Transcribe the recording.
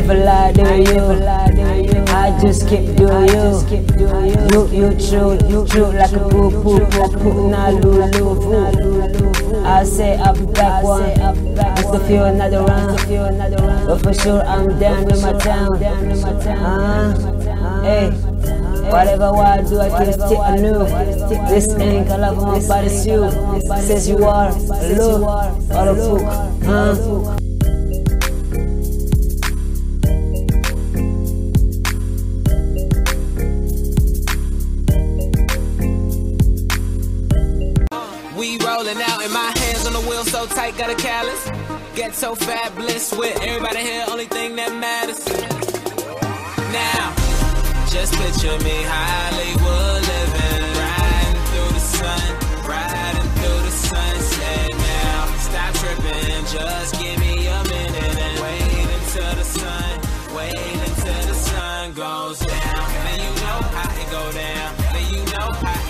never lie to you. I just keep doing you. You true like a poo, nah lulu. I say I'll be back one, just to feel another round. But for sure I'm down in my town. Hey. Whatever I do, I can take a new. This ain't I love my body suit. Says you are low or a fool, We rolling out and my hands on the wheel so tight, got a callus. Get so fabulous with everybody here, only thing that matters. Now, just picture me Hollywood living, riding through the sunset. Now, stop tripping, just give me a minute and wait until the sun goes down. Then you know how it go down. Then you know how